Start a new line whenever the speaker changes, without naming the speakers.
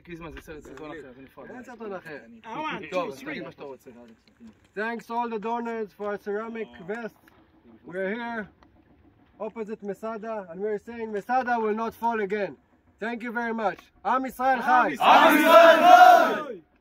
קיזמה זה סרטון אחר, זה נפרד.
אין סרטון אחר.
טוב, אז תגיד מה שאתה רוצה.
Thanks all the donors for our ceramic vest. We're here opposite Masada and we're saying Masada will not fall again. Thank you very much. עם ישראל חי! עם ישראל חי!